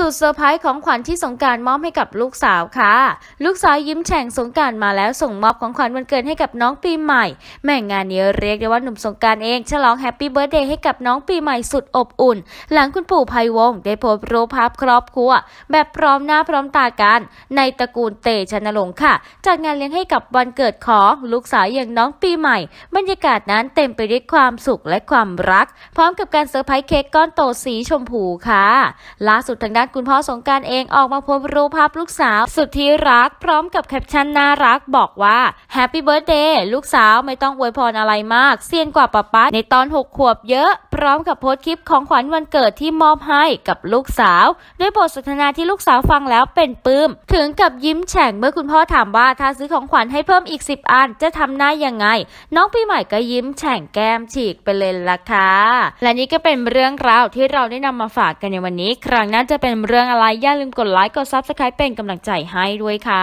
ดเซอร์ไพรส์ของขวัญที่สงกรานต์มอบให้กับลูกสาวค่ะลูกสาวยิ้มแฉ่งสงกรานต์มาแล้วส่งมอบของขวัญวันเกิดให้กับน้องปีใหม่แม่งานนี้เรียกได้ว่าหนุ่มสงกรานต์เองฉลองแฮปปี้เบิร์ธเดย์ให้กับน้องปีใหม่สุดอบอุ่นหลังคุณปู่ไพวงศ์ได้โพสต์รูปภาพครอบครัวแบบพร้อมหน้าพร้อมตากันในตระกูลเตชะนรงค์ค่ะจัดงานเลี้ยงให้กับวันเกิดของลูกสาวอย่างน้องปีใหม่บรรยากาศนั้นเต็มไปด้วยความสุขและความรักพร้อมกับการเซอร์ไพรส์เค้กก้อนโตสีชมพูค่ะล่าสุดทางด้านคุณพ่อสงกรานต์เองออกมาโพสต์รูปภาพลูกสาวสุดที่รักพร้อมกับแคปชั่นน่ารักบอกว่าแฮปปี้เบิร์ธเดย์ลูกสาวไม่ต้องอวยพรอะไรมากเซียนกว่าป๊าป๊าในตอน6 ขวบเยอะพร้อมกับโพสต์คลิปของขวัญวันเกิดที่มอบให้กับลูกสาวด้วยบทสนทนาที่ลูกสาวฟังแล้วเป็นปลื้มถึงกับยิ้มแฉ่งเมื่อคุณพ่อถามว่าถ้าซื้อของขวัญให้เพิ่มอีก10 อันจะทำหน้ายังไงน้องปีใหม่ก็ยิ้มแฉ่งแก้มฉีกไปเลยล่ะค่ะและนี่ก็เป็นเรื่องราวที่เราได้นำมาฝากกันในวันนี้ครั้งหน้าจะเป็นเรื่องอะไรอย่าลืมกดไลค์กด Subscribe เป็นกำลังใจให้ด้วยค่ะ